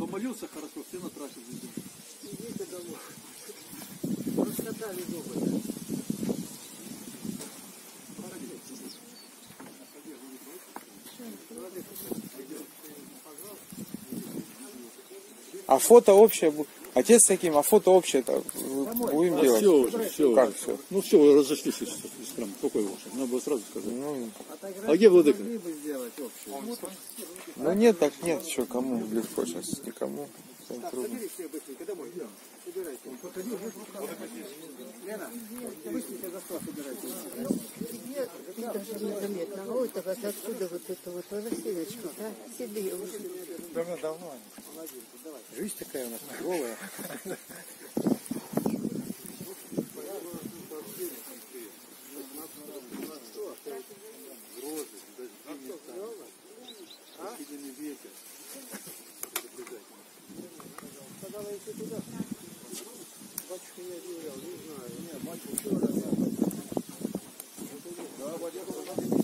Помолился хорошо, все на трассе идем. Идите домой. Раскатали зубы. А фото общее, отец с таким, а фото общее-то будем делать? Все уже, все. Как все? Ну все, разошлись из храма. Какой лучше? Надо было сразу сказать. Ну, А где владыка? ну нет, так нет, что кому легко сейчас, никому. Трудно. Соберите быстренько домой. Собирайте. Лена, быстренько за стол собирайте. Тебе даже незаметно. Ой, так откуда вот это вот Василечка, да? Себе уже. Давно. Жизнь такая у нас тяжелая. Батюшка не объявлял, не знаю. Нет, батюшка вчера. Да, батюшка.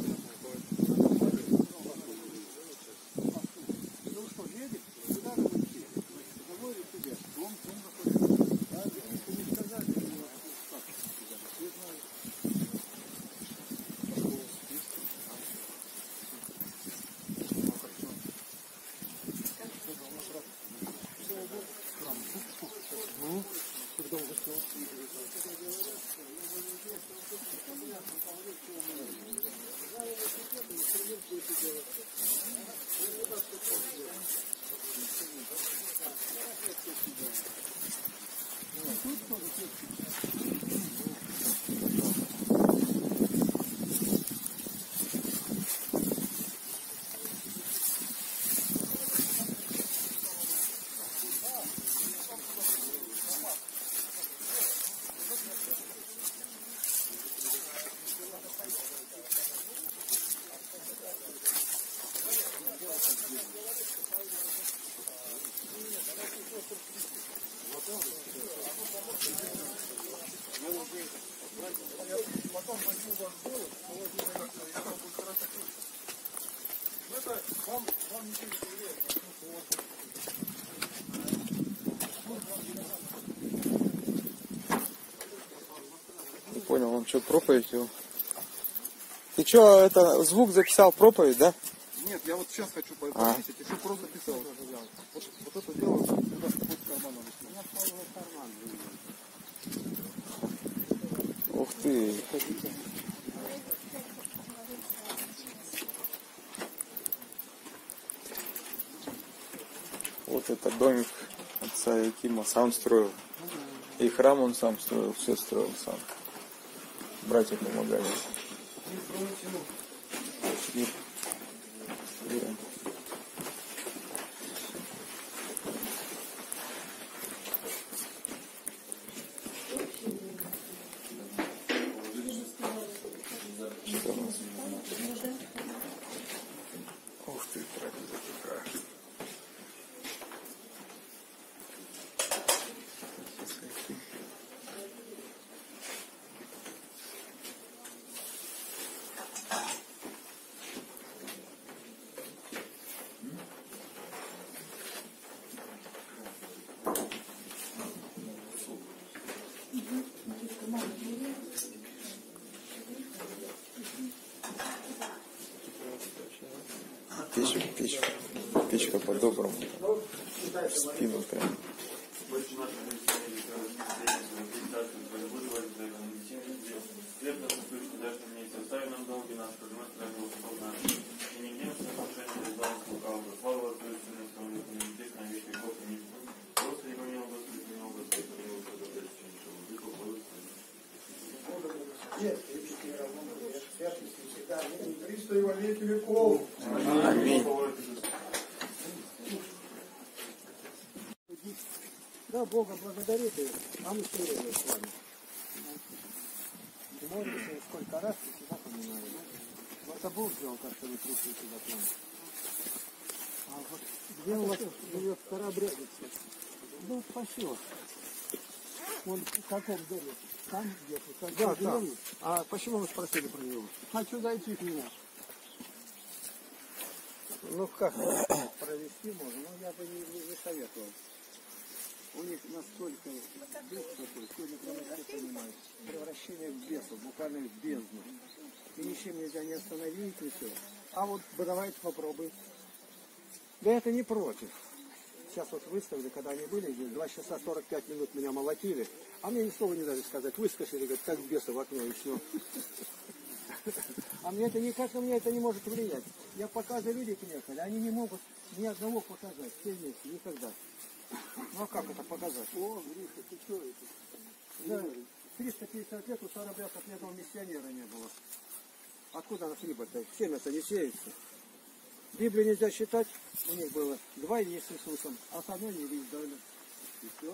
Ну что, едем? Куда нам идти? Домой или к тебе? Дом заходит. Да, не сказали, что не надо. Не знаю. Не понял, он что, проповедь его? Ты что, это звук записал, проповедь, да? Нет, я вот сейчас хочу повесить, еще просто писал. Вот это дело, сюда в карман надо. Ух ты. Вот это домик отца Якима сам строил. И храм он сам строил, все строил сам. Братья помогали. Что у нас? Ух ты, красота. Печка по-доброму. В спину прям. Аминь. Да, Бога благодарит, а мы все время с вами. Молимся сколько раз, и всегда поминаем. Вот это Бог сделал, как вы пришли сюда к нам. А вот где у вас живет Старобрядица? Ну, спасибо. Он в каком доме? Там где-то? Да, там. А почему вы спросили про него? Хочу зайти к нему. Ну как провести можно, но я бы не советовал. У них настолько дух такой, сегодня прямо все понимают. Превращение в бесов, буквально в бездну. И ничем нельзя не остановить, ничего. А вот давайте попробуем. Да это не против. Сейчас вот выставили, когда они были здесь, 2 часа 45 минут меня молотили, а мне ни слова не дали сказать. Выскочили, говорят, как бесы в окно, и все. А мне это никак на меня это не может влиять. Я показываю, люди приехали, они не могут ни одного показать. Все вместе, никогда. Ну а как это показать? О, Гриша, ты что это? Да, 350 лет у старобрядцев ни одного миссионера не было. Откуда она прибыль-то? Семя-то не сеется. Библию нельзя считать, у них было 2 есть с Иисусом, а с одной не видеть дали. И все.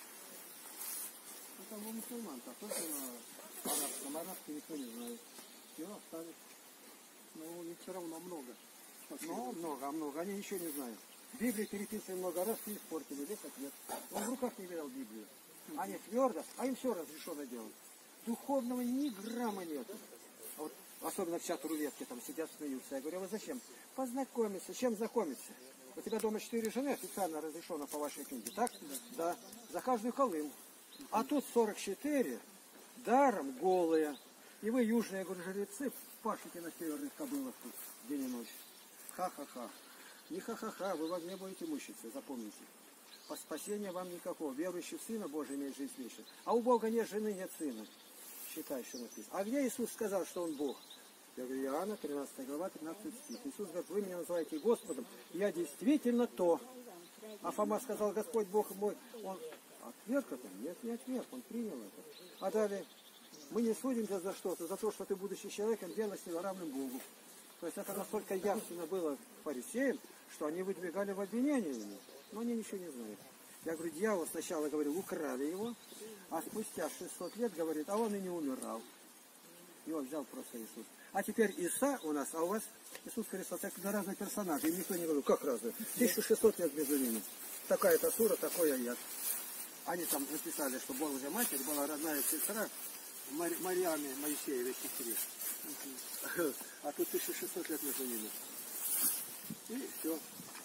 Это у мусульман-то, только на арабском. Арабский никто не знает. Все, остались. Но у них все равно много. Ну, много. Они ничего не знают. Библию переписывали много раз и испортили. Весь ответ. Он в руках не видел Библию. Они твердо, а им все разрешено делать. Духовного ни грамма нет. А вот, особенно в чат рулетки там сидят, смеются. Я говорю, а вы зачем? Познакомиться. Чем знакомиться? У тебя дома 4 жены, официально разрешено по вашей книге, так? Да. За каждую колым. А тут 44 даром голые. И вы, южные, я говорю, жрецы, пашите на северных кобылах тут день и ночь. Ха-ха-ха. Не ха-ха-ха, вы в огне будете мучиться, запомните. По спасению вам никакого. Верующий в Сына Божий имеет жизнь вечную. А у Бога нет жены, нет сына. Считай, что написано. А где Иисус сказал, что Он Бог? Я говорю, Иоанна, 13 глава, 15 стих. Иисус говорит, вы меня называете Господом, я действительно то. А Фома сказал, Господь Бог мой, он отверг это? Нет, не отверг, он принял это. А далее, мы не судимся за что-то, за то, что ты, будучи человеком, делаешь себя равным Богу. То есть это настолько явственно было фарисеям, что они выдвигали в обвинение ему. Но они ничего не знают. Я говорю, дьявол сначала, говорил, украли его, а спустя 600 лет, говорит, а он и не умирал. Его взял просто Иисус. А теперь Иса у нас, а у вас Иисус Христос, так два разных персонажа. И никто не говорил, как разные? 1600 лет между ними. Такая-то сура, такой аят. Они там написали, что Божья Матерь была родная сестра Марьяме Моисеевой сестре. А тут 1600 лет между ними. И все.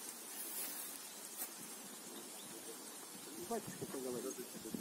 Батюшка поговорил.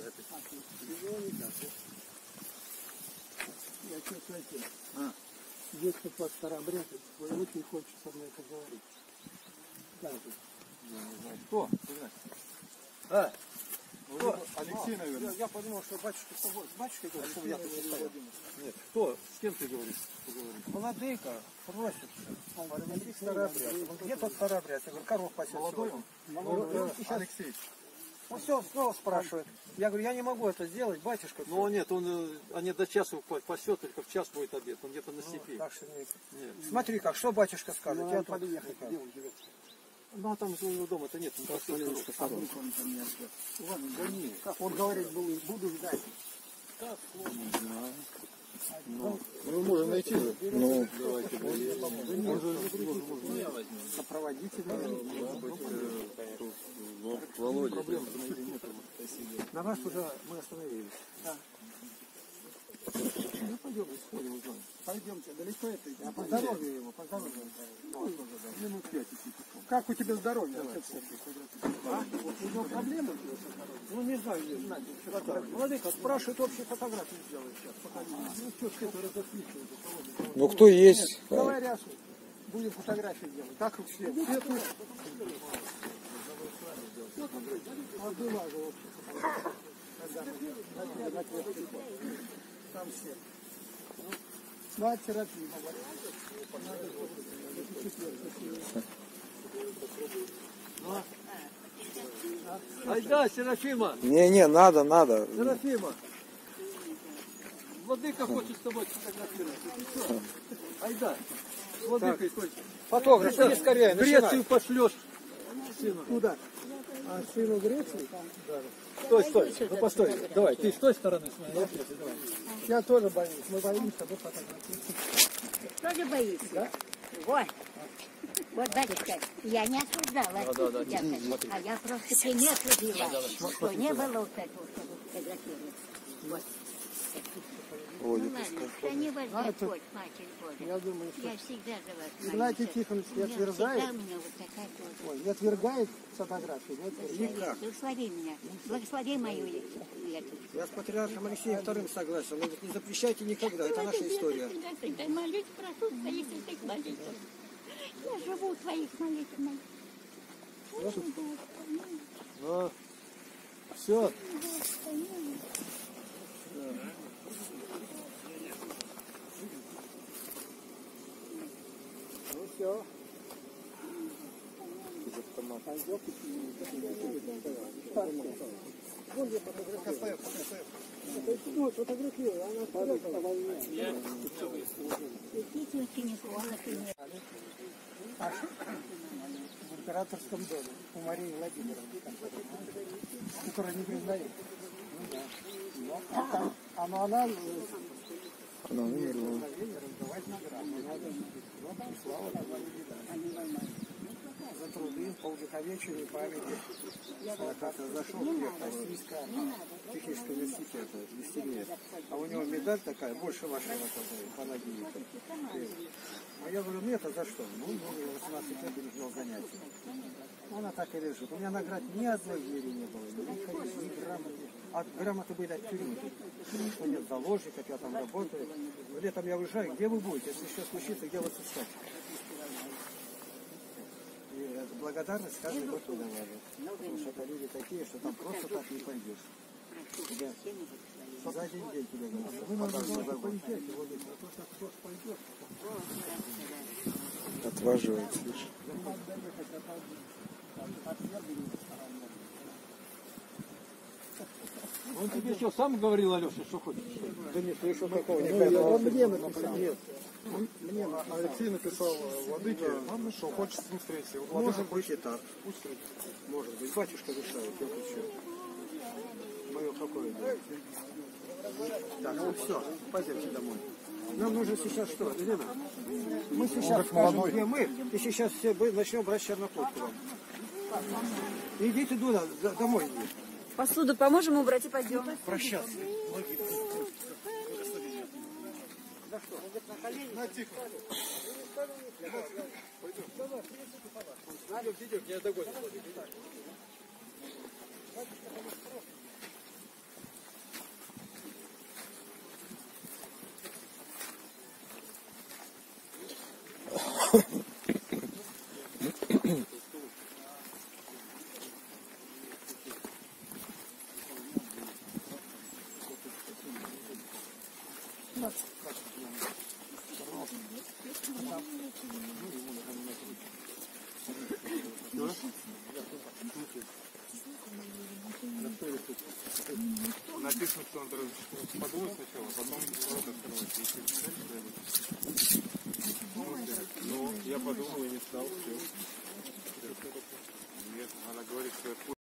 Я что-то это. Если по старобрядцу, очень хочет со мной поговорить. Как это? Кто? А? Кто? Алексей, наверное. Я подумал, что батюшка с батюшкой говорит, чтобы я тут стоял. Нет, кто? С кем ты говоришь? Владыка просит. Старобрядец. Где тот старобрядец? Я говорю, коров пасет. Молодой он? Молодой. Алексей. Он все снова спрашивает. Я говорю, я не могу это сделать, батюшка. Ну нет, они до часу пасет, только в час будет обед, он где-то на степи. Так что нет. Смотри, как, что батюшка скажет? Я тут подъехать. Ну а там у него дома-то нет, он пасет. Он говорит, буду ждать. Мы можем найти. Ну, Сопроводитель. Володя. На вас уже мы остановились. Да. Ну пойдем, сходим, узнаем. Пойдемте, далеко это идти. А по здоровью его, по здоровью. Минут 5. Как у тебя здоровье? А? Вот у него проблемы? Ну не знаю, не знаю. Владыка, спрашивает, общую фотографию сделать сейчас. Ну что, что-то разосличивают. ну кто есть? Давай рясу. Будем фотографии делать. Так и все. А была же общая фотография. Там все. Мать Серафимова. Айда, Серафима! Не, надо. Серафима! Владыка хочет с тобой фотографировать. Айда! Владыка, Фотограф, иди скорее, в Грецию пошлешь сына. Куда? А сыну Греции? Стой, ну постой, давай, ты с той стороны смотри. Давай. Я тоже боюсь, мы боимся, мы фотографируем. Тоже боится? Да. Вот, батюшка, я не осуждала. А я просто пример привела, что не было вот этого, чтобы фотографировать. Вот. водит из Ладно, колхоза. они вас А, это- Господь, Матерь Божия. Я думаю, что Я всегда за вас молюсь. Игнатий Тихонович не отвергает, Всегда у меня вот такая тоже. ой, не отвергает фотографию, не отвергает. Благослови меня. Благослови мою эту. Я с патриархом Алексеем II согласен, но не запрещайте никогда, это наша история. Всегда молюсь, прошу твоих святых молитв. Я живу в твоих молитвах. Ну, все. Ну все. Из автомата. Ну, фотографируй, она вперед по волне. Идите очень холодно. В императорском доме у Марии Владимировны, которая не признает. Ну да. Ну, а там, она Она умерла. раздавать награду. Вот пришла вот она вида. За труды по увековечению памяти. Как-то зашел в Российского технического университета, веселье. А у него медаль такая, больше вашего по ноге. А я говорю, ну это за что? Ну, 18 лет не вел занятия. Она так и лежит. У меня наград ни одной двери не было, ни грамоты. А грамоты были от тюрьмы. Что нет заложников, я там работаю. Летом я уезжаю, где вы будете? Если что случится, где вас искать? И благодарность каждый год выдавали. Потому что это люди такие, что там просто так не пойдешь. Тебя за один день тебе говорят. Вы надо поезжайте, вот это, а то так кто пойдет. Отваживается, видишь. Он тебе что, сам говорил, Алеша, что хочешь? Да не слышу такого Ну, никакого. Мне написал. Нет. Мне Алексей написал владыке, что хочет с ним встретиться. Вот владыка Может быть и так. пусть встретится. Может быть. Батюшка решает, я хочу. Мое какое дело. Так, ну все, пойдемте домой. Нам нужно сейчас что, Елена? Мы сейчас скажем, где мы, и сейчас все начнем брать черноплодку вам. Идите туда, домой идите. Посуду поможем убрать и пойдем. Прощаться. Надо, идем, не догоним. Написано, что надо подумать сначала, потом рот открывать. Если писать, то ну, я подумал и не стал. Все. Нет, она говорит, что